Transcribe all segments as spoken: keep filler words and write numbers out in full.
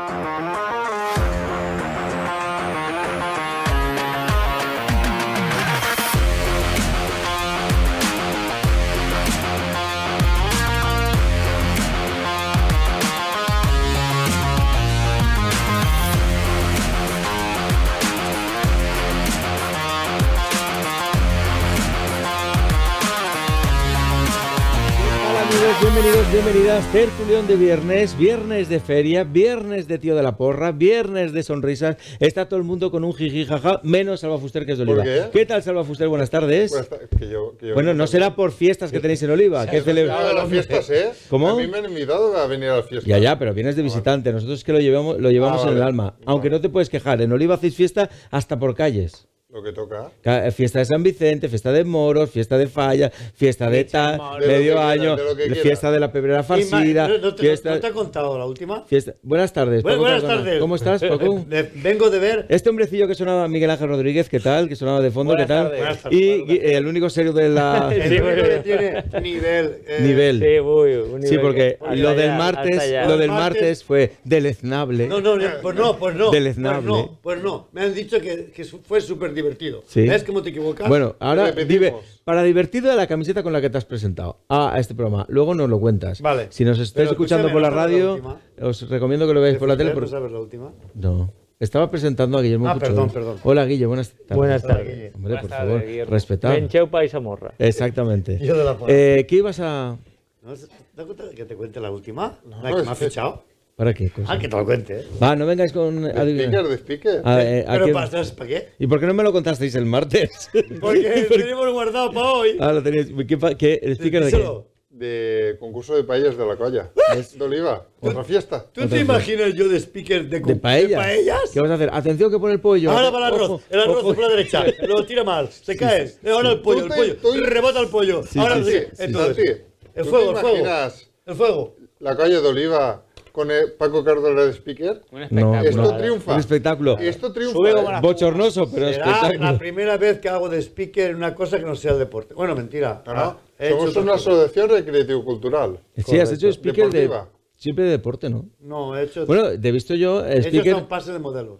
Bienvenidos, bienvenidas, tertulión de viernes, viernes de feria, viernes de tío de la porra, viernes de sonrisas. Está todo el mundo con un jiji jaja, menos Salva Fuster, que es de Oliva. ¿Por qué? ¿Qué tal, Salva Fuster? Buenas tardes. Buenas tardes. Que yo, que yo bueno, no será por fiestas que tenéis en Oliva. Sí, que celebra... a las fiestas, ¿eh? ¿Cómo? A mí me han invitado a venir a las fiestas. Ya, ya, pero vienes de visitante. Nosotros es que lo llevamos, lo llevamos ah, en vale. el alma. Aunque vale. no te puedes quejar. En Oliva hacéis fiesta hasta por calles. Lo que toca. Fiesta de San Vicente, fiesta de moros, fiesta de falla, fiesta de tal, medio de año, quiera, de fiesta de la pebrera farcida. ¿No, no, te, fiesta... ¿No te ha contado la última? Fiesta... Buenas tardes. Bueno, Paco buenas Cardona. tardes. ¿Cómo estás, Paco? Vengo de ver... Este hombrecillo que sonaba Miguel Ángel Rodríguez, ¿qué tal? Que sonaba de fondo, Buenas ¿qué tal? tardes. Buenas tardes, Y Paco. eh, el único serio de la... El único que tiene nivel... Eh, Nivel. Sí, uy, un Sí, nivel porque que- lo hasta del allá, martes, hasta allá. lo del Martes- martes fue deleznable. No, no, no, pues no, pues no. Deleznable. Pues no, pues no. Me han dicho que, que su- fue súper divertido. Sí. ¿Ves cómo te equivocas? Bueno, ahora Repetimos. dive, para divertido de la camiseta con la que te has presentado a, a este programa. Luego nos lo cuentas. Vale. Si nos estáis Pero escuchando por escúchame, la ¿no sabes la radio, última? os recomiendo que lo veáis por la tele. ¿No Porque... sabes la última? No. Estaba presentando a Guillermo Ah, Puigdemont. perdón, perdón. Hola, Guille, buenas tardes. Buenas Hola, tardes. Guille. Hombre, Buenas por tardes, favor, Guillermo. respetad. Bencheupa y Samorra. Exactamente. Yo de la porra. eh, ¿Qué ibas a...? ¿No te das cuenta de que te cuente la última? No, la que es me ha que- fichado. ¿Para qué cosa? Ah, que te lo cuente, ¿eh? Va, no vengáis con... ¿De speaker? ¿De speaker? A- eh, ¿a Pero quién- para, ¿sabes para qué? ¿Y por qué no me lo contasteis el martes? Porque tenemos guardado para hoy. Ah, lo teníais. ¿Qué, pa- qué, ¿El sticker de qué? Díselo. De concurso de paellas de la colla. De Oliva. Otra fiesta. ¿Tú te imaginas yo de speaker de, ¿De paella? paellas? ¿Qué vas a hacer? Atención que pone el pollo. Ahora para el arroz, Ojo, el arroz ojo. por la derecha, lo tira mal, se cae, ahora el pollo, el Tú te- pollo, tú- rebota el pollo, Sí, ahora sí, sí, sí, sí, entonces, sí. el ¿Tú fuego, te el fuego, imaginas el fuego. la calle de Oliva con el Paco Cardona de speaker? Un No, espectáculo. Esto no. triunfa. Un espectáculo. Esto triunfa. Sube como ¿eh? la- Bochornoso, pero Será espectáculo. la primera vez que hago de speaker en una cosa que no sea el deporte. Bueno, mentira, No, ¿no? no. He hecho Somos otras una cosas. asociación recreativo-cultural. Sí, has hecho speaker de, Deportiva. siempre de deporte, ¿no? No, he hecho, Bueno, te he visto yo he hecho speaker. hasta un pase de modelos,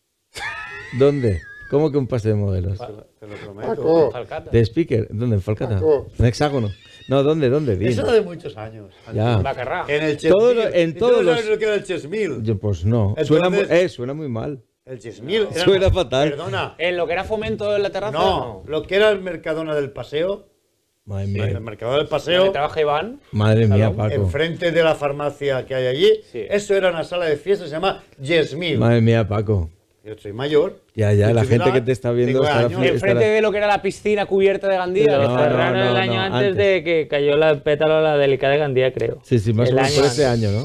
¿Dónde? ¿Cómo que un pase de modelos? te lo, te lo prometo. Paco. Falcata. ¿De speaker? ¿Dónde? ¿En Falcata? Paco. ¿En Hexágono? No, ¿dónde? ¿Dónde? Di. Eso de muchos años. Ya. Bacarrá. En el Todo Chesmil. lo- en ¿Y tú todos no sabes los- lo que era el Chesmil? Yo, pues no. Suena, muy, Entonces- eh, suena muy mal. El Chesmil. era- Suena fatal. Perdona. En lo que era fomento en la terraza. No, lo que era el Mercadona del Paseo, Madre el mía. Mercadona del Donde Paseo, trabaja Iván. Madre mía, Salón, Paco. enfrente de la farmacia que hay allí, Sí. eso era una sala de fiestas, se llama Yesmil. Madre mía, Paco. Yo soy mayor. Ya, ya, Yo la tuve gente edad, que te está viendo tengo estará años. fli- Enfrente estará- de lo que era la piscina cubierta de Gandía. No, que no, cerraron no, el año no, antes, antes. de que cayó la el pétalo a la delicada de Gandía, creo. Sí, sí, más o El menos año por ese antes. año, ¿no?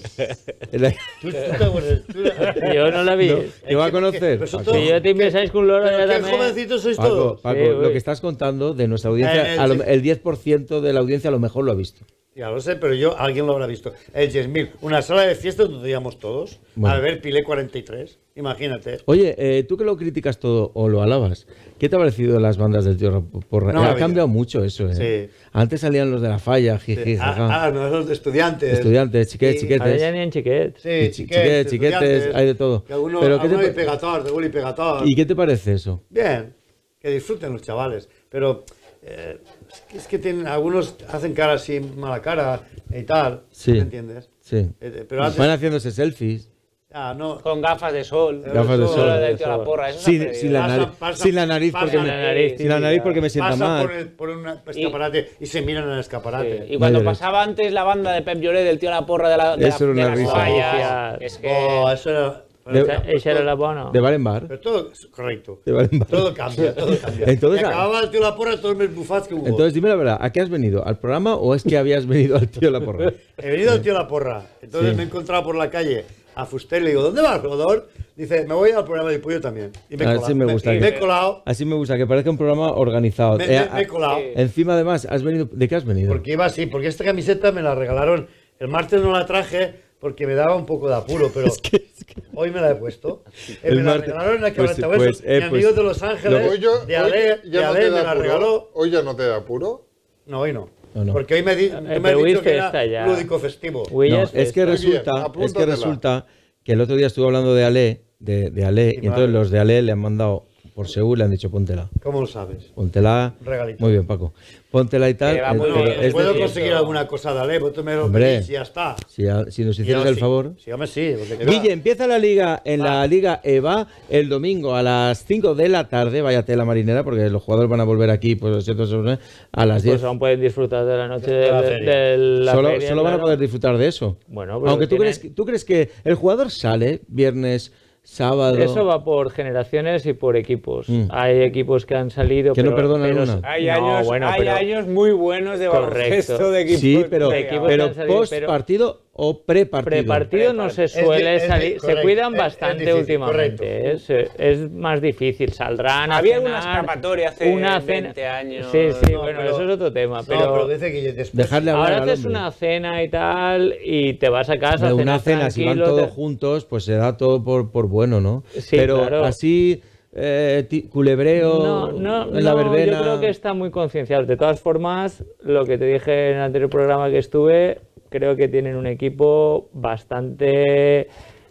El- ¿Tú, tú te acuerdas? Tú- Yo no la vi. No, ¿te va a que- conocer? pero son Paco. Si yo te pensáis con un loro, Pero ya qué también. jovencitos sois Paco, todos. Paco, Sí, lo uy. que estás contando de nuestra audiencia, Eh, eh, a lo- sí. el diez por ciento de la audiencia a lo mejor lo ha visto. Ya lo sé, pero yo, alguien lo habrá visto. El Yesmil, una sala de fiestas donde íbamos todos. Bueno. A ver, Pilé cuarenta y tres. Imagínate. Oye, eh, tú que lo criticas todo o lo alabas, ¿qué te ha parecido las bandas del tío Porra? Una ha maravilla. cambiado mucho eso, ¿eh? Sí. Antes salían los de la falla, jiji, jaja. Ah, ah, no, esos de estudiantes. Estudiantes, chiquets, Y- chiquetes. Ahora ya ni en chiquet. Sí, Chi- chiquetes, chiquetes, chiquetes, estudiantes, hay de todo. Que alguno, Pero ¿qué te alguno pa- y pegator, de gol y pegator. ¿Y qué te parece eso? Bien, que disfruten los chavales. Pero eh, es que, es que tienen, algunos hacen cara así, mala cara y tal. Sí. ¿Me entiendes? Sí. Eh, pero antes, Van haciéndose selfies. ah, no. Con gafas de sol. Gafas de Todo sol. lo del tío la porra. Eso se ha Sin, perdido. sin la Pasa- nariz, pasa- sin la nariz pasa porque la me, nariz, sin la sí, nariz ya. porque me sienta Pasa mal. por, el- por un escaparate y, se miran en el escaparate. Sí, Y cuando Vaya pasaba antes la banda de Pep Lloré del tío La Porra de, la, de, Eso la, era una de las risa. fallas, es que Oh, eso era... De- pero- esa era la buena. De bar en bar. Pero todo, correcto. De bar en bar. Todo cambia, todo cambia. Entonces, Y ah, acababa el tío La Porra todos mis bufats que hubo. Entonces dime la verdad, ¿a qué has venido? ¿Al programa o es que habías venido al tío de la porra? He venido al tío La Porra. Entonces Sí. me he encontrado por la calle a Fuster y le digo, ¿dónde vas, Rodor? Dice, me voy al programa de Pollo también. Y me he Así colado. me gusta Me, que- me he colado. Así me gusta, que parezca un programa organizado. Me, Eh, me- a- me he colado. sí. Encima además, has venido. ¿De qué has venido? Porque iba así, porque esta camiseta me la regalaron. El martes no la traje porque me daba un poco de apuro, pero hoy me la he puesto. Eh, El me la martes- regalaron en la pues, Quebrantahuesos. pues, eh, Mi pues, amigo de Los Ángeles, Hoy, yo- de hoy Ale, ya de no Ale te me da la apuro. regaló. Hoy ya no te da apuro. No, hoy no. No, no. Porque hoy me, di, Eh, me pero has dicho que Wiz está era ya. lúdico festivo. Huellas, No, es que pues, Muy bien, resulta, es que apúntatela. resulta que el otro día estuve hablando de Ale, de, de Ale, y, y entonces los de Ale le han mandado por Seúl, le han dicho póntela. ¿Cómo lo sabes? Póntela. Regalito. Muy bien, Paco. Póntela y tal. va muy pero bien. es ¿Puedo decir, conseguir alguna cosa de Ale? Vosotros me lo Hombre. pedís y ya está. si, a- si nos Y hicieras yo el sí. favor. Sí, hombre, sí. porque- Guille, empieza la liga en la Liga EVA el domingo a las cinco de la tarde. Vaya tela marinera, porque los jugadores van a volver aquí pues, a las diez. Pues aún pueden disfrutar de la noche de, De la de- feria. de la Solo, feria, solo van a claro. poder disfrutar de eso. Bueno, pero Aunque tú tienen- crees, que- tú crees que el jugador sale viernes, sábado. Eso va por generaciones y por equipos. Mm. Hay equipos que han salido. Que no pero- perdonan pero- una. Hay, No, años, bueno, hay pero- años muy buenos de baloncesto Correcto. de equipos. Sí, pero, de equipos pero que han salido, post pero- partido o pre-partido. Prepartido no se Es di- suele es di- salir, se correcto, cuidan es- es bastante difícil, últimamente, ¿eh? Se- es más difícil, saldrán a Había cenar, una escapatoria hace una veinte cena- años. Sí, sí, No, bueno, pero- eso es otro tema, No, pero, pero dice que después... Dejarle hablar ahora al haces hombre. una cena y tal y te vas a casa a De una cenar cena, si van tranquilo, todos te- juntos, pues se da todo por, por bueno, ¿no? Sí, pero claro. así, eh, ti- culebreo No, no, en la no, verbena. yo creo que está muy concienciado. De todas formas, lo que te dije en el anterior programa que estuve, creo que tienen un equipo bastante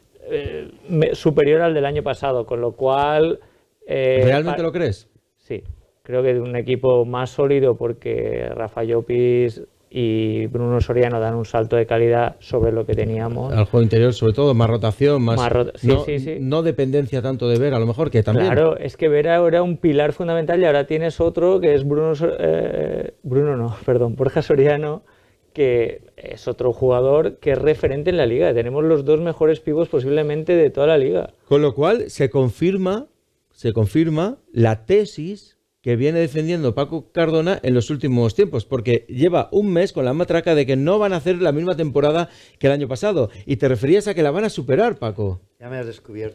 eh, me- superior al del año pasado, con lo cual... eh, ¿Realmente pa- lo crees? Sí, creo que un equipo más sólido porque Rafa Llopis y Bruno Soriano dan un salto de calidad sobre lo que teníamos. Al juego interior, sobre todo, más rotación, más, Más rota- sí, no, sí, sí. no dependencia tanto de ver, a lo mejor que también. Claro, es que Vera era un pilar fundamental y ahora tienes otro que es Bruno, So- eh, Bruno no, perdón, Borja Soriano, que es otro jugador que es referente en la liga. Tenemos los dos mejores pivos posiblemente de toda la liga. Con lo cual se confirma, se confirma la tesis que viene defendiendo Paco Cardona en los últimos tiempos, porque lleva un mes con la matraca de que no van a hacer la misma temporada que el año pasado. Y te referías a que la van a superar, Paco. Ya me has descubierto.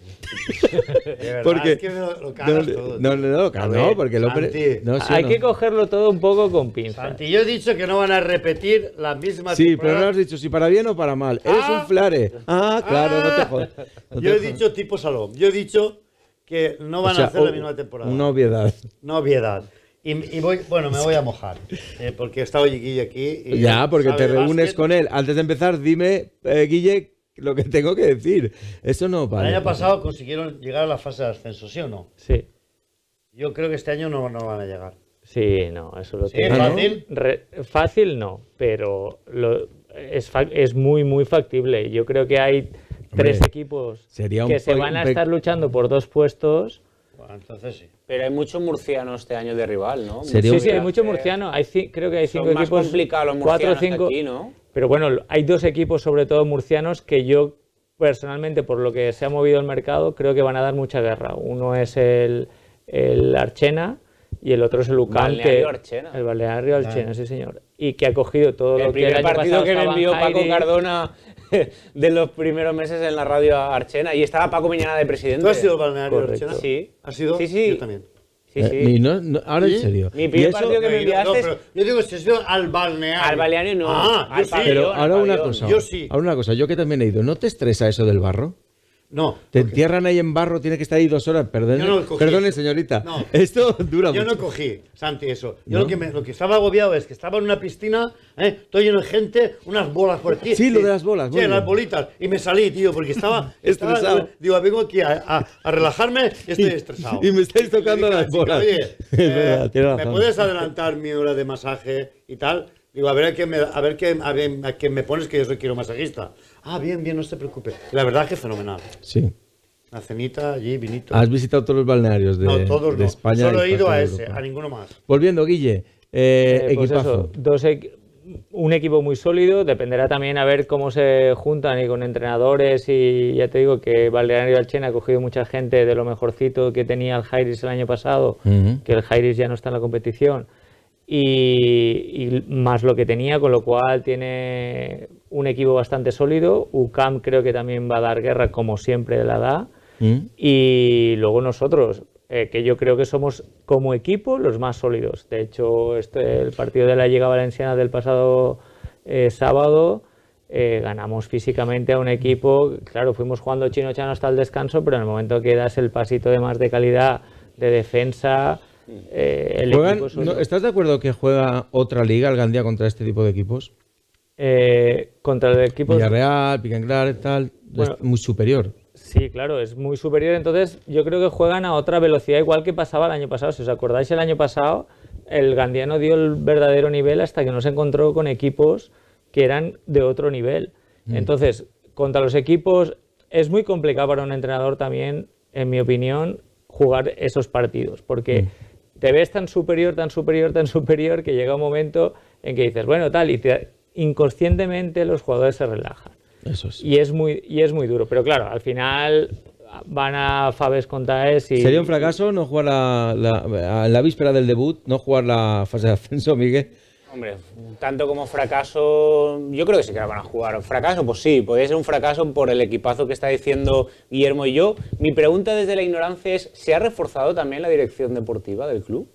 De verdad, Porque es que me lo, lo cagas no, todo. no, no, no, A no, ver, porque el hombre. Santi. No, sí o Hay no. que cogerlo todo un poco con pinzas. Santi, yo he dicho que no van a repetir la misma Sí, pero temporada. no has dicho si para bien o para mal. Eres Ah. un flare. Ah, claro, no te jodas. No Yo te he jodas. dicho tipo Salom. Yo he dicho que no van O sea, a hacer la o- misma temporada. Una obviedad. No obviedad. Y, y voy, bueno, me voy a mojar. eh, porque he estado Guille aquí. Y Ya, porque sabe te de reúnes básquet. con él. Antes de empezar, dime, eh, Guille, lo que tengo que decir. Eso no El vale. año pasado consiguieron llegar a la fase de ascenso, ¿sí o no? Sí, Yo creo que este año no, no van a llegar. sí, no, eso lo ¿Sí? tiene. ¿Ah, no? ¿Fácil? Re- fácil no, pero lo- es, fa- es muy, muy factible. Yo creo que hay tres Hombre, equipos sería un que se pe- van a un pe- estar luchando por dos puestos. Bueno, entonces sí. Pero hay mucho murciano este año de rival, ¿no? Sería Sí, un- sí, hay Murcia, mucho eh, murciano. Hay, ci- creo que hay Son cinco más equipos. complicados los cuatro o murcianos cinco. aquí, ¿no? Pero bueno, hay dos equipos, sobre todo murcianos, que yo personalmente, por lo que se ha movido el mercado, creo que van a dar mucha guerra. Uno es el, el Archena y el otro es el UCAM. Balneario que- Archena. El Balneario Archena, sí señor. Y que ha cogido todo El lo que el primer año partido pasado que me estaba envió en Paco Jairi. Cardona de los primeros meses en la radio a Archena y estaba Paco Miñana de presidente. ¿Tú has sido al balneario Correcto. Archena? Sí. ¿Has sido? Sí, sí. Yo también. Sí, Eh, sí. y no- no- ahora en ¿Sí? serio. Mi Y primer eso- partido que me No, yo- no, enviaste. pero yo digo, si has ido al balneario. Al balneario no, Ah, al yo sí. pabellón. Pero ahora al una pabellón. cosa. Yo sí. Ahora una cosa. Yo que también he ido. ¿No te estresa eso del barro? No. Te entierran ahí en barro, tiene que estar ahí dos horas. Perdone, Yo no cogí. perdone señorita. No. Esto dura Yo mucho. no cogí, Santi, eso. Yo ¿No? lo, que me- lo que estaba agobiado es que estaba en una piscina, ¿eh? Todo lleno de gente, unas bolas por aquí. Sí, lo de las bolas, muy Sí, las bien. bolitas. Y me salí, tío, porque estaba... estaba Estresado. digo, vengo aquí a, a- a relajarme y estoy estresado. Y me estáis le tocando dije a la las chica, bolas. Oye, Es verdad, eh, tienes ¿me razón. puedes adelantar mi hora de masaje y tal? Digo, a ver a qué me, a ver qué, a ver a qué me pones, que yo soy quiero masajista. Ah, bien, bien, no se preocupe. Y la verdad es que fenomenal. Sí. Una cenita allí, vinito. Has visitado todos los balnearios de, no, todos de no. España. Solo he y ido parte a de ese, Europa. a ninguno más. Volviendo, Guille. eh, Eh, pues equipazo. eso, dos equ- un equipo muy sólido, dependerá también a ver cómo se juntan y con entrenadores y ya te digo que Balneario Alchena ha cogido mucha gente de lo mejorcito que tenía el Jairis el año pasado, Ujú. que el Jairis ya no está en la competición y, y más lo que tenía, con lo cual tiene un equipo bastante sólido. UCAM creo que también va a dar guerra como siempre la da. ¿Mm? Y luego nosotros, eh, que yo creo que somos como equipo los más sólidos. De hecho, este, el partido de la Liga Valenciana del pasado eh, sábado, eh, ganamos físicamente a un equipo. Claro, fuimos jugando chino-chano hasta el descanso, pero en el momento que das el pasito de más de calidad, de defensa, eh, el Juegan- equipo es sólido. no, ¿Estás de acuerdo que juega otra liga el Gandía contra este tipo de equipos? Eh, contra el equipo... Villarreal, Piquenclar, tal, Bueno, es muy superior. Sí, claro, es muy superior. Entonces, yo creo que juegan a otra velocidad, igual que pasaba el año pasado. Si os acordáis, el año pasado el Gandía no dio el verdadero nivel hasta que no se encontró con equipos que eran de otro nivel. Mm. Entonces, contra los equipos es muy complicado para un entrenador también, en mi opinión, jugar esos partidos, porque mm. te ves tan superior, tan superior, tan superior, que llega un momento en que dices, bueno, tal, y te, inconscientemente los jugadores se relajan. Eso es. Y es muy, y es muy duro. Pero claro, al final van a Faves contra E S y... ¿Sería un fracaso no jugar la, la, la víspera del debut, no jugar la fase de ascenso, Miguel? Hombre, tanto como fracaso, yo creo que sí que la van a jugar. Fracaso, pues sí, podría ser un fracaso por el equipazo que está diciendo Guillermo y yo. Mi pregunta desde la ignorancia es, ¿se ha reforzado también la dirección deportiva del club?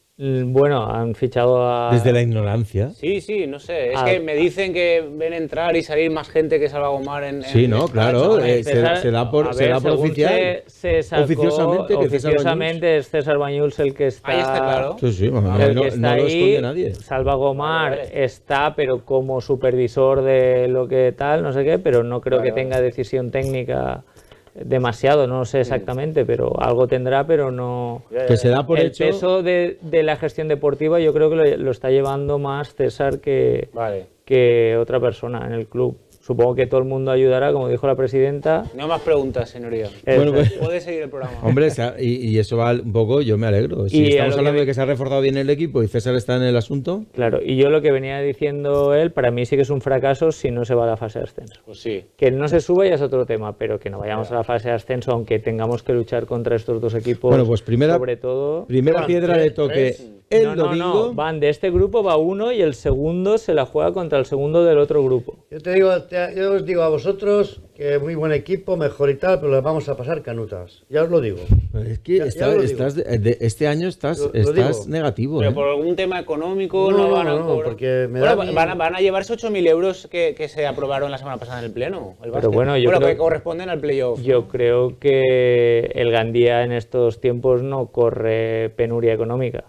Bueno, han fichado a... Desde la ignorancia. Sí, sí, no sé. Es a... que me dicen que ven entrar y salir más gente que Salva Gomar en... Sí, en no, claro. Eh, se, se da por, ver, se da por oficial. Se, se sacó, oficiosamente, que oficiosamente es César Bañuls el que está... Ahí está claro. Sí, sí, bueno, el no, que está no ahí, lo esconde nadie. Salva Gomar vale, vale. está, pero como supervisor de lo que tal, no sé qué, pero no creo vale, que vale. tenga decisión técnica... demasiado, no sé exactamente, pero algo tendrá, pero no... Que se da por el hecho... peso de, de la gestión deportiva yo creo que lo, lo está llevando más César que, Vale. que otra persona en el club. Supongo que todo el mundo ayudará, como dijo la presidenta. No más preguntas, señoría. Bueno, pues, puede seguir el programa. Hombre, y, y eso va un poco, yo me alegro. Si Y estamos hablando que... de que se ha reforzado bien el equipo y César está en el asunto... Claro, y yo lo que venía diciendo él, para mí sí que es un fracaso si no se va a la fase de ascenso. Pues sí. Que no se suba ya es otro tema, pero que no vayamos claro. a la fase de ascenso, aunque tengamos que luchar contra estos dos equipos. Bueno, pues primera, sobre todo... primera piedra de toque el no, no, domingo. No, van de este grupo va uno y el segundo se la juega contra el segundo del otro grupo. Yo te digo, te, yo os digo a vosotros que muy buen equipo, mejor y tal, pero les vamos a pasar canutas. Ya os lo digo. Es que ya, está, ya estás de, de, este año estás, lo, estás lo negativo. Pero ¿eh? por algún tema económico no, no van a no, cobrar. Porque me bueno, da van, a, van a llevarse ocho mil euros que, que se aprobaron la semana pasada en el Pleno. El pero bueno, yo bueno creo, que corresponden al playoff. Yo ¿no? creo que el Gandía en estos tiempos no corre penuria económica.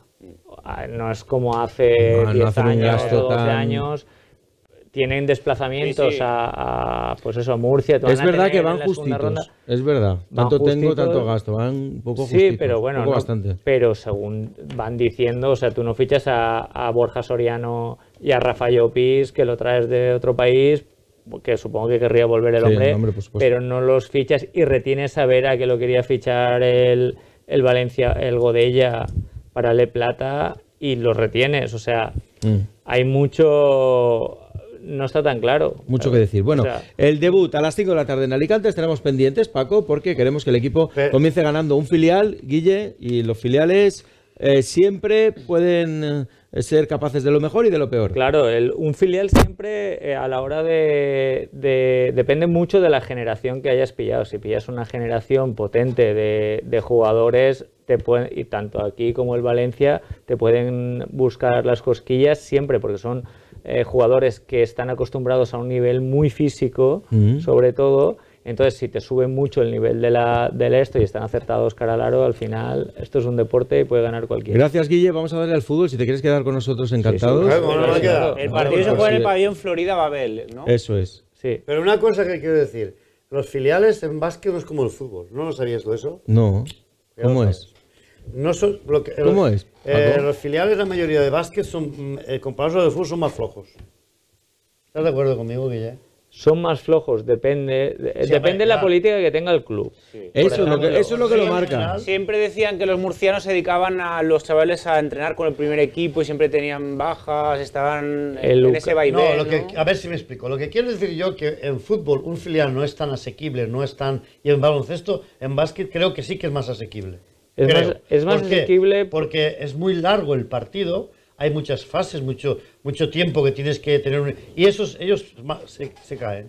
No es como hace no, diez no años o doce tan... años. Tienen desplazamientos sí, sí. A, a, pues eso, a Murcia. Es verdad que van justitos. Es verdad. Tanto justitos, tengo, tanto gasto. Van un poco sí, justitos. pero bueno, poco no, bastante. Pero según van diciendo, o sea, tú no fichas a, a Borja Soriano y a Rafa Llopis, que lo traes de otro país, que supongo que querría volver el sí, hombre, hombre pero no los fichas y retienes a Vera, que lo quería fichar el, el Valencia, el Godella para Le Plata, y los retienes. O sea, mm. hay mucho... No está tan claro. Mucho claro. que decir. Bueno, o sea, el debut a las cinco de la tarde en Alicante estaremos pendientes, Paco, porque queremos que el equipo Pero... comience ganando un filial, Guille, y los filiales eh, siempre pueden eh, ser capaces de lo mejor y de lo peor. Claro, el, un filial siempre eh, a la hora de, de... Depende mucho de la generación que hayas pillado. Si pillas una generación potente de, de jugadores... Te pueden, y tanto aquí como el Valencia, te pueden buscar las cosquillas siempre, porque son eh, jugadores que están acostumbrados a un nivel muy físico, mm-hmm. sobre todo. Entonces, si te sube mucho el nivel de la, del esto y están acertados cara al aro, al final esto es un deporte y puede ganar cualquiera. Gracias, Guille. Vamos a darle al fútbol. Si te quieres quedar con nosotros, encantados. Sí, sí. Bueno, no claro. El partido bueno, se juega en el pabellón Florida Babel, ¿no? Eso es. Sí. Pero una cosa que quiero decir. Los filiales en básquet no es como el fútbol. ¿No lo sabías tú eso? No. ¿Cómo es? No son, lo que, ¿Cómo los, es? Eh, los filiales, la mayoría de básquet, son, eh, comparados a los de fútbol, son más flojos. ¿Estás de acuerdo conmigo, Guille? Son más flojos, depende de, sí, depende de la política que tenga el club. Sí. Eso, ejemplo, lo que, eso es lo que lo marca. Siempre decían que los murcianos se dedicaban a los chavales a entrenar con el primer equipo y siempre tenían bajas, estaban el en ese vaivén. No, lo que, ¿no? A ver si me explico. Lo que quiero decir yo que en fútbol un filial no es tan asequible, no es tan... Y en baloncesto, en básquet, creo que sí que es más asequible. Es creo. más, es más ¿Por asequible... Porque es muy largo el partido, hay muchas fases, mucho, mucho tiempo que tienes que tener... Un... Y esos, ellos se, se caen.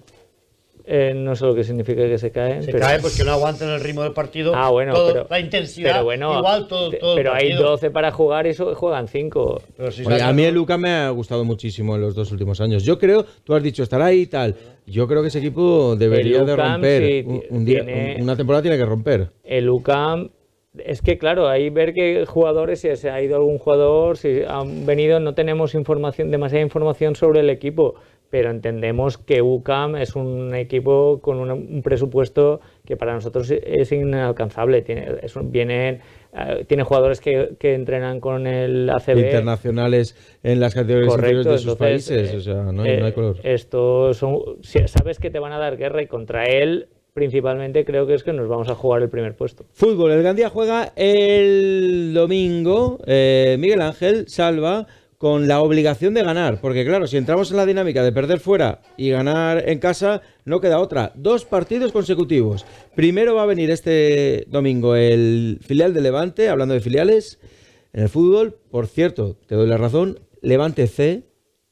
Eh, no sé lo que significa que se caen. Se pero... caen porque no aguantan el ritmo del partido. Ah, bueno, todo, pero, la intensidad, pero bueno, igual todo, todo Pero el hay partido. doce para jugar y so, juegan cinco. Si Oye, a mí el Luka me ha gustado muchísimo en los dos últimos años. Yo creo, tú has dicho, estará ahí y tal. Yo creo que ese equipo debería de romper. Sí, un, un día, tiene, una temporada tiene que romper. El UCAM... Es que claro, ahí ver que jugadores, si se ha ido algún jugador, si han venido, no tenemos información, demasiada información sobre el equipo, pero entendemos que U C A M es un equipo con un, un presupuesto que para nosotros es inalcanzable. Tiene, es un, vienen, uh, tiene jugadores que, que entrenan con el A C B. Internacionales en las categorías inferiores de sus entonces, países, eh, o sea, no hay, eh, no hay color. Estos son, si sabes que te van a dar guerra y contra él, principalmente creo que es que nos vamos a jugar el primer puesto. Fútbol, el Gandía juega el domingo, eh, Miguel Ángel Salva, con la obligación de ganar, porque claro, si entramos en la dinámica de perder fuera y ganar en casa, no queda otra. Dos partidos consecutivos. Primero va a venir este domingo el filial de Levante, hablando de filiales, en el fútbol. Por cierto, te doy la razón, Levante C,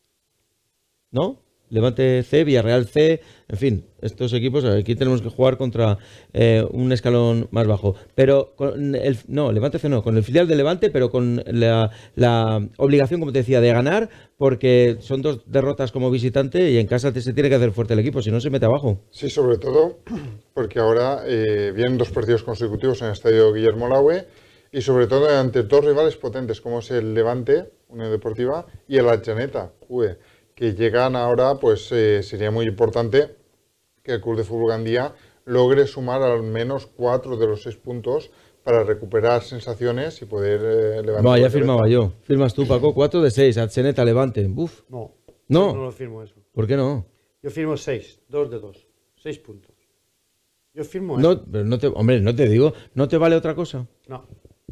¿no? Levante C, Villarreal C, en fin, estos equipos, aquí tenemos que jugar contra eh, un escalón más bajo. Pero, con el, no, Levante C no, con el filial de Levante, pero con la, la obligación, como te decía, de ganar, porque son dos derrotas como visitante y en casa te, se tiene que hacer fuerte el equipo, si no se mete abajo. Sí, sobre todo porque ahora eh, vienen dos partidos consecutivos en el estadio Guillermo Laue y sobre todo ante dos rivales potentes como es el Levante, Unión Deportiva, y el Atxaneta, U E, que llegan ahora, pues eh, sería muy importante que el Club de Fútbol Gandía logre sumar al menos cuatro de los seis puntos para recuperar sensaciones y poder eh, levantar. No, ya firmaba yo. Firmas tú, Paco, cuatro de seis, Atxaneta, Levante. Buf. No, No. no lo firmo eso. ¿Por qué no? Yo firmo seis, dos de dos, seis puntos. Yo firmo eso. No, pero no te, hombre, no te digo, ¿no te vale otra cosa? No.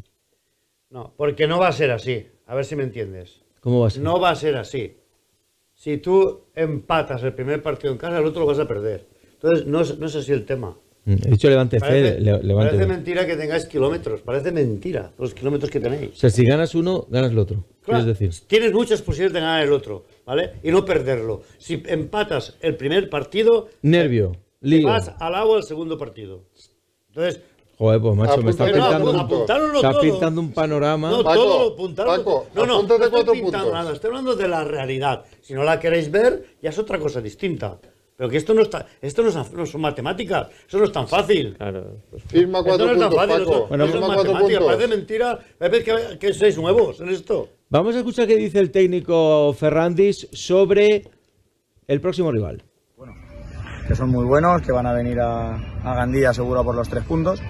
No, porque no va a ser así. A ver si me entiendes. ¿Cómo va a ser? No va a ser así. Si tú empatas el primer partido en casa, el otro lo vas a perder. Entonces, no es, no es así el tema. He dicho Levante Parece, C, le, Levante parece B. mentira que tengáis kilómetros. Parece mentira los kilómetros que tenéis. O sea, si ganas uno, ganas el otro. Claro, Es decir, tienes muchas posibilidades de ganar el otro, ¿vale? Y no perderlo. Si empatas el primer partido, nervio, te lío. vas al agua el segundo partido. Entonces, Joder, pues macho, me está Apunta- pintando, no, un- apuntároslo está todo. pintando un panorama. No, Paco, todo lo apuntado. Paco, no, no, apúntate no estoy cuatro pintando puntos. nada, estoy hablando de la realidad. Si no la queréis ver, ya es otra cosa distinta. Pero que esto no está, esto no, es, no son matemáticas, eso no es tan fácil. Claro, pues, Firma Esto cuatro no es tan puntos, fácil, Paco. esto- Bueno, no son Firma cuatro matemáticas, puntos. parece mentira. Parece que, que sois nuevos en esto. Vamos a escuchar qué dice el técnico Ferrandis sobre el próximo rival. Que son muy buenos, que van a venir a, a Gandía seguro por los tres puntos,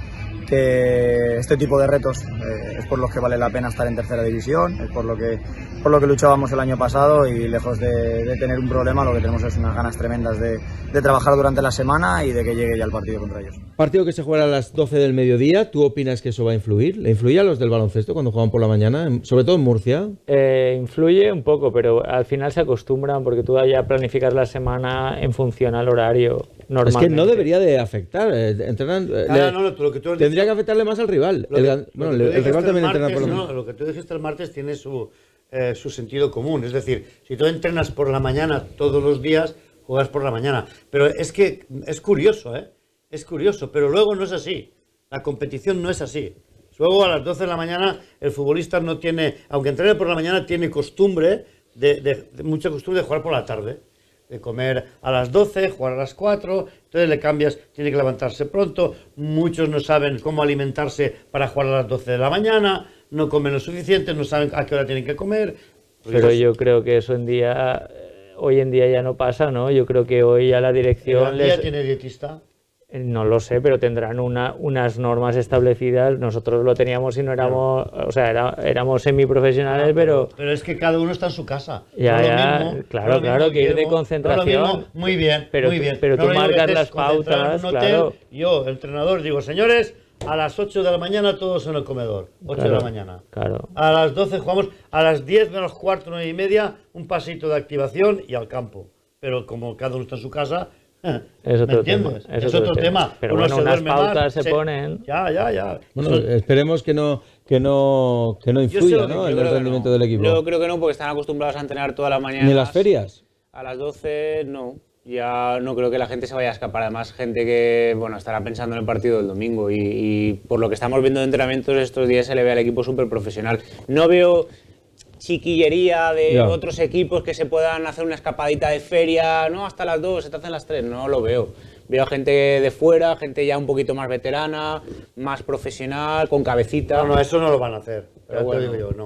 que este tipo de retos eh, es por los que vale la pena estar en tercera división, es por lo que, por lo que luchábamos el año pasado y lejos de, de tener un problema lo que tenemos es unas ganas tremendas de, de trabajar durante la semana y de que llegue ya el partido contra ellos. Partido que se juega a las doce del mediodía, ¿tú opinas que eso va a influir? ¿Le influye a los del baloncesto cuando juegan por la mañana, en- sobre todo en Murcia? Eh, influye un poco, pero al final se acostumbran porque tú ya planificas la semana en función al horario. Es Normalmente. que no debería de afectar. eh, entrenan, eh, Ah, le- no, no, tú lo que tú has tendría dicho- que afectarle más al rival. Lo El, que- gan- lo bueno, que el, tú el dijiste rival también el entrena por la martes, mañana. no, lo que tú dijiste el martes tiene su, eh, su sentido común. Es decir, si tú entrenas por la mañana todos los días, juegas por la mañana. Pero es que es curioso, ¿eh? Es curioso, pero luego no es así. La competición no es así. Luego a las doce de la mañana el futbolista no tiene, aunque entrene por la mañana, tiene costumbre, de, de- de- mucha costumbre de jugar por la tarde. De comer a las doce, jugar a las cuatro, entonces le cambias, tiene que levantarse pronto, muchos no saben cómo alimentarse para jugar a las doce de la mañana, no comen lo suficiente, no saben a qué hora tienen que comer. Pero Pues yo creo que eso en día, eh, hoy en día ya no pasa, ¿no? Yo creo que hoy a la dirección ¿El día les, tiene dietista? eh, no lo sé, pero tendrán una, unas normas establecidas. Nosotros lo teníamos y no éramos, o sea, era- éramos semiprofesionales, pero Pero es que cada uno está en su casa. Ya, No es lo ya, mismo, claro, no es lo claro, mismo, que ir de Guillermo, concentración. no es lo mismo. Muy bien, Pero muy tú- bien. pero No tú es lo mismo marcas que las estés concentrado en pautas, un hotel, claro. Yo, el entrenador, digo, señores, a las ocho de la mañana todos en el comedor. ocho de Claro, la mañana. claro. A las doce jugamos, a las diez menos cuarto, nueve y media, un pasito de activación y al campo. Pero como cada uno está en su casa, Es otro ¿me entiendes? tema, es Es, otro otro tema. tema. Pero Uno bueno, se unas duerme más, pautas se ponen. Ya, ya, ya. Bueno, Eso- esperemos que no, que no, que no sé influya, lo que ¿no, quiero, en Yo el creo que rendimiento no. del equipo. Yo creo que no, porque están acostumbrados a entrenar toda la mañana. Ni en las ferias. A las doce no. Ya no creo que la gente se vaya a escapar. Además, gente que bueno estará pensando en el partido del domingo. Y, y por lo que estamos viendo de entrenamientos estos días se le ve al equipo súper profesional. No veo chiquillería de Ya. otros equipos que se puedan hacer una escapadita de feria. No, hasta las dos, se te hacen las tres. No lo veo. Veo a gente de fuera, gente ya un poquito más veterana, más profesional, con cabecita. No, no, eso no lo van a hacer. Pero Ya bueno. te digo yo, no.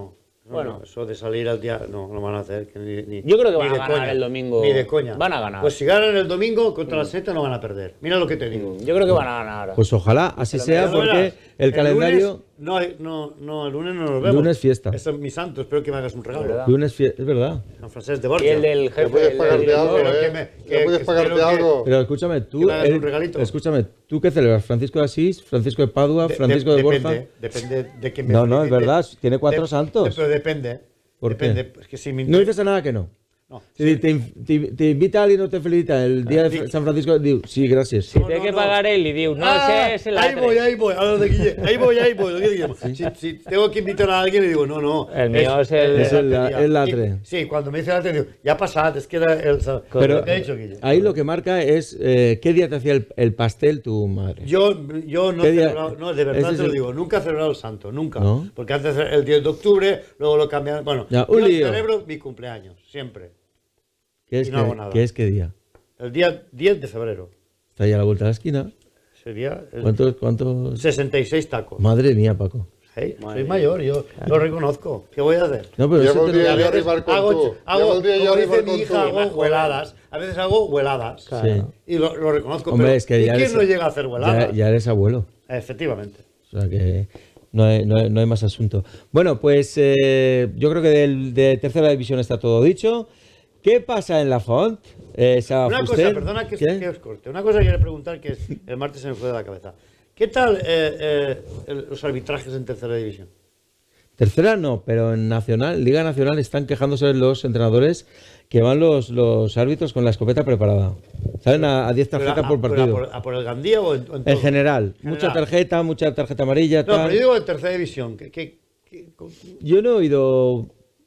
Bueno, eso de salir al día no lo van a hacer. Que ni, ni, Yo creo que ni van a de ganar coña, el domingo. Ni de coña. Van a ganar. Pues si ganan el domingo contra la Seta no van a perder. Mira lo que te digo. Yo creo que van a ganar. Pues ojalá así sea, Pero porque verás, el calendario... lunes, no, hay- no, no, el lunes no nos vemos. Lunes fiesta. Es mi santo, espero que me hagas un regalo. ¿Verdad? Lunes fie- es verdad. San Francés de Y Borja. el del Ya jefe. puedes el pagarte del algo, director. que ¿eh? me- Ya que- puedes que pagarte espero que- algo. Pero escúchame, tú... Que me hagas el- un regalito. escúchame, ¿tú qué celebras? ¿Francisco de Asís? ¿Francisco de Padua? De- ¿Francisco de, de- Borja? Depende, depende de que me No, no, es felicite. verdad, tiene cuatro De- santos. Pero depende. ¿Por qué? depende. Es que si me No dices a nada que no. No. Si te, te, te invita alguien o te felicita el día de sí. San Francisco, digo, sí, gracias. Si No, tiene no, que no. pagar él y digo, no, Ah, ese es el ahí atre. voy, ahí voy, a lo de Guille. Ahí voy, ahí voy. lo que Guillermo. Si, si tengo que invitar a alguien, le digo, no, no. El mío es el- Es el- latería. el latre. Y- Sí, cuando me dice latre, digo, ya pasad, es que era el. Pero lo que ha dicho Guille. ahí lo que marca es eh, qué día te hacía el, el pastel tu madre. Yo, yo no ¿Qué he día? celebrado, no, de Ese verdad es te lo el- digo, nunca he celebrado el santo, nunca. ¿No? Porque antes el diez de octubre, luego lo cambian. Bueno, Ya, un yo lío. celebro mi cumpleaños, siempre. ¿Qué es, y no que- hago nada. ¿Qué es qué día? El día diez de febrero. Está ya a la vuelta de la esquina. Sería el ¿Cuántos? cuántos? sesenta y seis tacos. Madre mía, Paco. Hey, soy mayor, yo lo reconozco. ¿Qué voy a hacer? No, pero Ya eso te volví lo- a A veces arribar con hago, tú. Ya hago volví yo como arribar dice mi con hija, tú. hago hueladas. A veces hago hueladas. Sí. Y lo, lo reconozco. Hombre, pero es que ¿y ya quién eres- no llega a hacer hueladas? ya, ya eres abuelo. Efectivamente. O sea que no hay, no hay- no hay más asunto. Bueno, pues eh, yo creo que del- de tercera división está todo dicho. ¿Qué pasa en la Font? Eh, Saba Una cosa, Fuster, perdona que, ¿qué? que os corte. Una cosa que quiero preguntar que es- el martes se me fue de la cabeza. ¿Qué tal eh, eh, el- los arbitrajes en tercera división? Tercera no, pero en Nacional, Liga Nacional están quejándose los entrenadores que van los, los árbitros con la escopeta preparada. Salen a a diez tarjetas Pero a- por pero partido. ¿A por, a por el Gandía o en, o en En todo? general, General. mucha tarjeta, mucha tarjeta amarilla. No, tal. pero yo digo en tercera división. ¿Qué, qué, qué- con- Yo no he oído.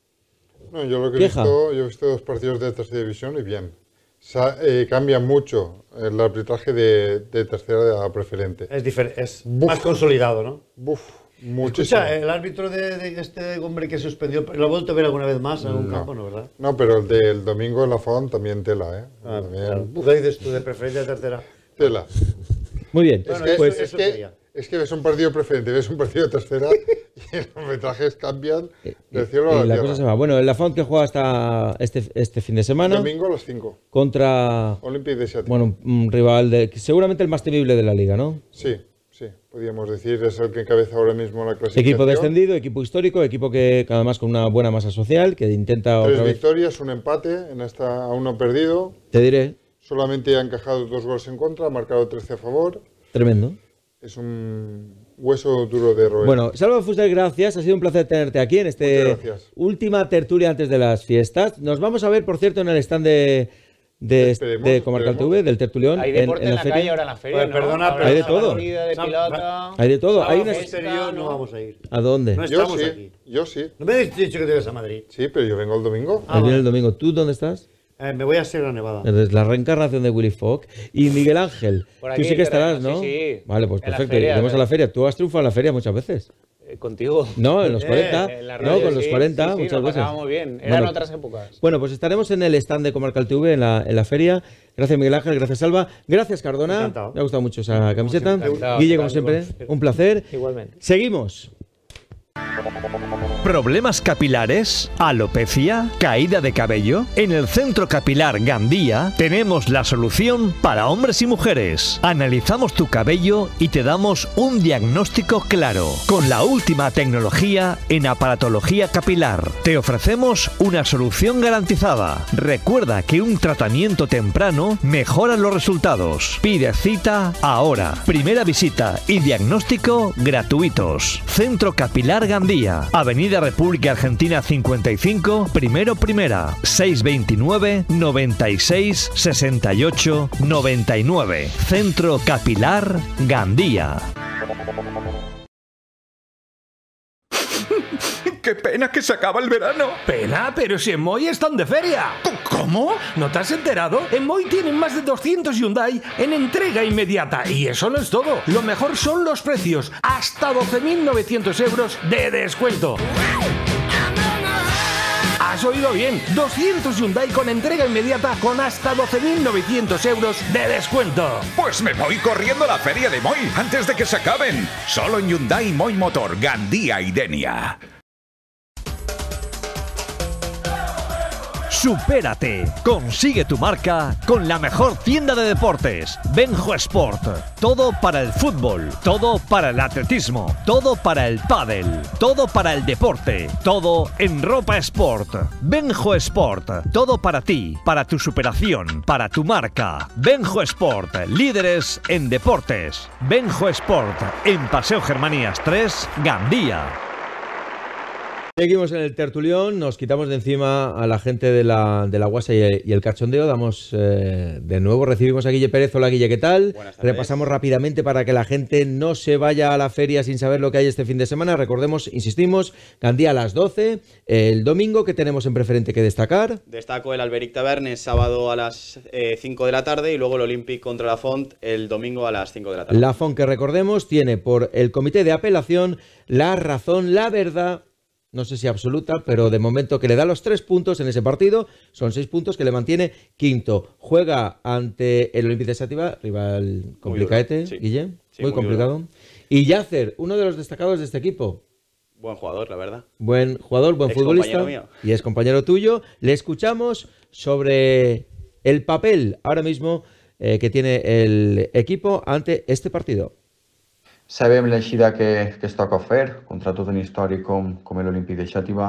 No, yo lo que he Queja. visto, yo he visto dos partidos de tercera división y bien. Sa- eh, cambia mucho el arbitraje de, de tercera a preferente. es difer- es Buf. más consolidado, ¿no? Buf, muchísimo. Escucha, el árbitro de, de este hombre que suspendió, ¿lo ha vuelto a ver alguna vez más en algún No. campo, no, verdad? No, pero el del domingo en la Font también tela, ¿eh? Ah, También, claro. buf, Lo dices tú de preferencia de tercera. tela. Muy bien, Bueno, es, que, pues eso- es, que, sería. es que ves un partido preferente, ves un partido de tercera y los arbitrajes cambian del cielo a y la, la tierra. cosa se va. Bueno, el Lafont que juega hasta este, este fin de semana Domingo a las cinco. contra Olympique de Seattle. bueno, un rival de seguramente el más temible de la liga, ¿no? Sí, sí, podríamos decir, es el que encabeza ahora mismo la clasificación. Equipo descendido, equipo histórico, equipo que además con una buena masa social, que intenta Tres otra vez, victorias, un empate, en esta a uno perdido. te diré, Solamente ha encajado dos goles en contra, ha marcado trece a favor. tremendo. Es un hueso duro de roer. Bueno, Salva Fuster, gracias. Ha sido un placer tenerte aquí en este Muchas gracias. última tertulia antes de las fiestas. Nos vamos a ver, por cierto, en el stand de, de, Esperemos, de Comarcal esperemos. T V, del Tertulión. Hay en- deporte en en, la la feria. calle ahora en la feria, Pues, ¿no? perdona, Habrá Hay de todo. corrida de Sam- pilota. Hay de todo. Hay Sábado una... Fuster y yo no vamos a ir. ¿A dónde? No yo estamos sí, aquí. yo sí. ¿No me habéis dicho que te ibas a Madrid? Sí, pero yo vengo el domingo. Ah, Él viene vale. el domingo. ¿Tú dónde estás? Eh, me voy a Sierra Nevada. Eres la reencarnación de Willy Fogg. Y Miguel Ángel, Por tú aquí sí que estarás, estaremos, ¿no? sí, sí. Vale, pues En la perfecto. feria, Iremos a eh. la feria. Tú has triunfado en la feria muchas veces. Eh, Contigo. No, en los Eh, cuarenta. En la no, radio, con los sí, cuarenta, sí, sí, muchas nos veces. pasábamos bien. Eran Bueno, otras épocas. Bueno, pues estaremos en el stand de Comarcal T V en la, en la feria. Gracias, Miguel Ángel. Gracias, Salva. Gracias, Cardona. Encantado. Me ha gustado mucho esa camiseta. Encantado. Guille, como siempre, un placer. Igualmente. Seguimos. ¿Problemas capilares? ¿Alopecia? ¿Caída de cabello? En el Centro Capilar Gandía tenemos la solución para hombres y mujeres. Analizamos tu cabello y te damos un diagnóstico claro. Con la última tecnología en aparatología capilar. Te ofrecemos una solución garantizada. Recuerda que un tratamiento temprano mejora los resultados. Pide cita ahora. Primera visita y diagnóstico gratuitos. Centro Capilar Gandía. Avenida República Argentina cincuenta y cinco, primero primera, seiscientos veintinueve, noventa y seis, sesenta y ocho, noventa y nueve. Centro Capilar Gandía. ¡Qué pena que se acaba el verano! Pena, pero si en Moy están de feria. ¿Cómo? ¿No te has enterado? En Moy tienen más de doscientos Hyundai en entrega inmediata. Y eso no es todo. Lo mejor son los precios. Hasta doce mil novecientos euros de descuento. Has oído bien. doscientos Hyundai con entrega inmediata con hasta doce mil novecientos euros de descuento. Pues me voy corriendo a la feria de Moy antes de que se acaben. Solo en Hyundai Moy Motor, Gandía y Denia. Supérate. Consigue tu marca con la mejor tienda de deportes. Benjo Sport. Todo para el fútbol. Todo para el atletismo. Todo para el pádel. Todo para el deporte. Todo en ropa sport. Benjo Sport. Todo para ti, para tu superación, para tu marca. Benjo Sport. Líderes en deportes. Benjo Sport. En Paseo Germanías tres, Gandía. Seguimos en el tertulión, nos quitamos de encima a la gente de la, de la guasa y el, y el cachondeo. Damos eh, de nuevo, recibimos a Guille Pérez. Hola Guille, ¿qué tal? Buenas tardes. Repasamos rápidamente para que la gente no se vaya a la feria sin saber lo que hay este fin de semana. Recordemos, insistimos, Gandía a las doce. El domingo, ¿qué tenemos en preferente que destacar? Destaco el Alberic Tavernes sábado a las eh, cinco de la tarde y luego el Olympic contra la Font el domingo a las cinco de la tarde. La Font, que recordemos, tiene por el comité de apelación la razón, la verdad, no sé si absoluta, pero de momento que le da los tres puntos en ese partido, son seis puntos que le mantiene quinto. Juega ante el Olympic de Xàtiva, rival complicaete, sí. Guille, sí, muy, muy complicado. Duro. Y Yacer, uno de los destacados de este equipo. Buen jugador, la verdad. Buen jugador, buen Ex futbolista. Mío. Y es compañero tuyo. Le escuchamos sobre el papel ahora mismo eh, que tiene el equipo ante este partido. Sabem l'eixida que, que es toca fer contra tot un històric com, com l'Olímpic de Xàtiva,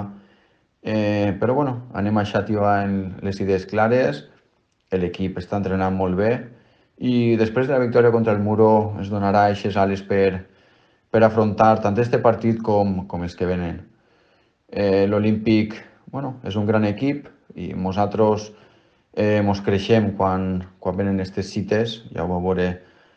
eh, però bueno, anem a Xàtiva amb les idees clares, l'equip està entrenant molt bé i després de la victòria contra el Muro es donarà eixes ales per, per afrontar tant este partit com, com els que venen. Eh, L'Olímpic bueno, és un gran equip i nosaltres eh, mos creixem quan, quan venen aquestes cites, ja ho vau veure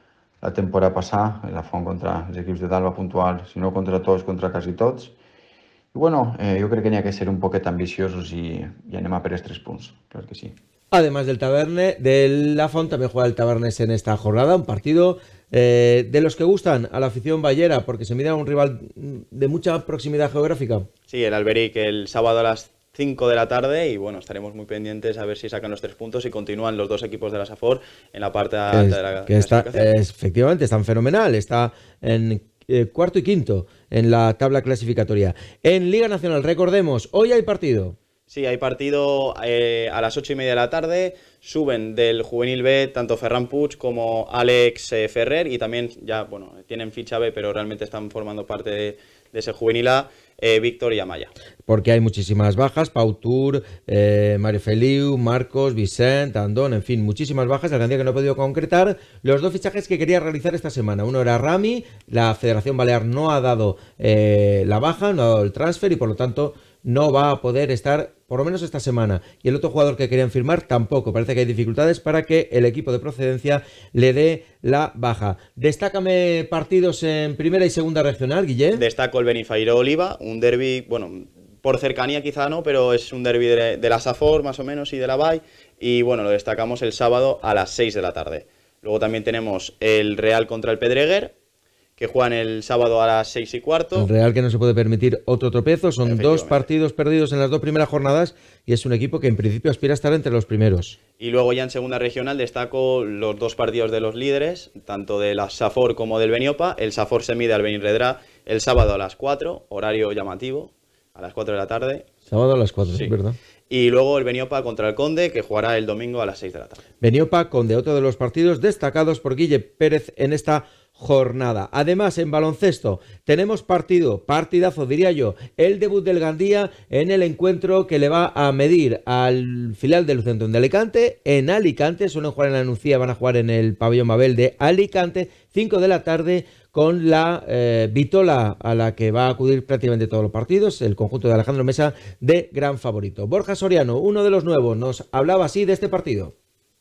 la temporada passada, la Font contra els equips de dalt va puntuar, si no contra tots, contra quasi tots. I bueno, eh, jo crec que n'hi ha que ser un poquet ambiciosos i, i anem a per els tres punts, clar que sí. Además del Taberne, de la Font, también juega el Tabernes en esta jornada, un partido eh, de los que gustan a la afición ballera, porque se mira a un rival de mucha proximidad geográfica. Sí, el Alberic el sábado a las cinco de la tarde y bueno, estaremos muy pendientes a ver si sacan los tres puntos y continúan los dos equipos de la SAFOR en la parte alta es, de la que está, es, efectivamente, están fenomenal, está en eh, cuarto y quinto en la tabla clasificatoria. En Liga Nacional, recordemos, hoy hay partido. Sí, hay partido eh, a las ocho y media de la tarde, suben del Juvenil B tanto Ferran Puig como Alex eh, Ferrer y también ya, bueno, tienen ficha B pero realmente están formando parte de, de ese Juvenil A. Eh, Víctor y Amaya. Porque hay muchísimas bajas, Pau Tur, eh, Mario Feliu, Marcos, Vicent, Andón, en fin, muchísimas bajas. Algandía que no ha podido concretar los dos fichajes que quería realizar esta semana. Uno era Rami, la Federación Balear no ha dado eh, la baja, no ha dado el transfer y por lo tanto no va a poder estar por lo menos esta semana. Y el otro jugador que querían firmar tampoco. Parece que hay dificultades para que el equipo de procedencia le dé la baja. Destácame partidos en primera y segunda regional, Guillén. Destaco el Benifairó Oliva, un derbi, bueno, por cercanía quizá no, pero es un derbi de, de la SAFOR más o menos y de la B A I. Y bueno, lo destacamos el sábado a las seis de la tarde. Luego también tenemos el Real contra el Pedreguer, que juegan el sábado a las seis y cuarto. El Real que no se puede permitir otro tropezo, son dos partidos perdidos en las dos primeras jornadas y es un equipo que en principio aspira a estar entre los primeros. Y luego ya en segunda regional destaco los dos partidos de los líderes, tanto de la SAFOR como del Beniopa. El SAFOR se mide al Benirredrà el sábado a las cuatro, horario llamativo, a las cuatro de la tarde. Sábado a las cuatro, sí. Es verdad. Y luego el Beniopa contra el Conde, que jugará el domingo a las seis de la tarde. Beniopa, Conde, otro de los partidos destacados por Guille Pérez en esta jornada. Además, en baloncesto tenemos partido, partidazo diría yo, el debut del Gandía en el encuentro que le va a medir al filial del Centrum de Alicante en Alicante. Suelen jugar en la Nucía, van a jugar en el pabellón Mabel de Alicante, cinco de la tarde, con la eh, vitola a la que va a acudir prácticamente todos los partidos, el conjunto de Alejandro Mesa de gran favorito. Borja Soriano, uno de los nuevos, nos hablaba así de este partido.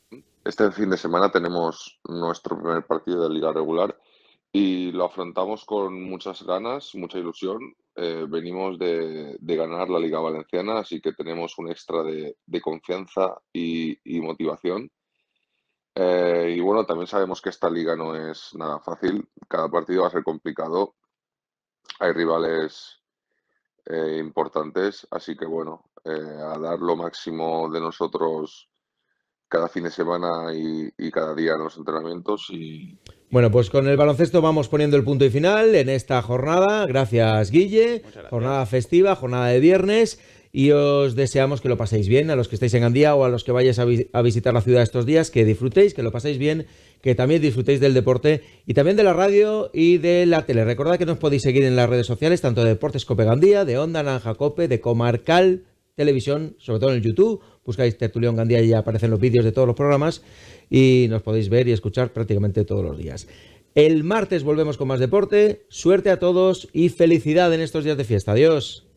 Este fin de semana tenemos nuestro primer partido de liga regular y lo afrontamos con muchas ganas, mucha ilusión. Eh, venimos de, de ganar la Liga Valenciana, así que tenemos un extra de, de confianza y, y motivación. Eh, y bueno, también sabemos que esta liga no es nada fácil, cada partido va a ser complicado, hay rivales eh, importantes, así que bueno, eh, a dar lo máximo de nosotros cada fin de semana y, y cada día en los entrenamientos y, Bueno, pues con el baloncesto vamos poniendo el punto y final en esta jornada. Gracias, Guille. Muchas gracias. Jornada festiva, jornada de viernes. Y os deseamos que lo paséis bien, a los que estáis en Gandía o a los que vayáis a, vi a visitar la ciudad estos días, que disfrutéis, que lo paséis bien, que también disfrutéis del deporte y también de la radio y de la tele. Recordad que nos podéis seguir en las redes sociales, tanto de Deportes Cope Gandía, de Onda Naranja Cope, de Comarcal Televisión, sobre todo en el YouTube. Buscáis Tertulión Gandía y ya aparecen los vídeos de todos los programas y nos podéis ver y escuchar prácticamente todos los días. El martes volvemos con más deporte. Suerte a todos y felicidad en estos días de fiesta. Adiós.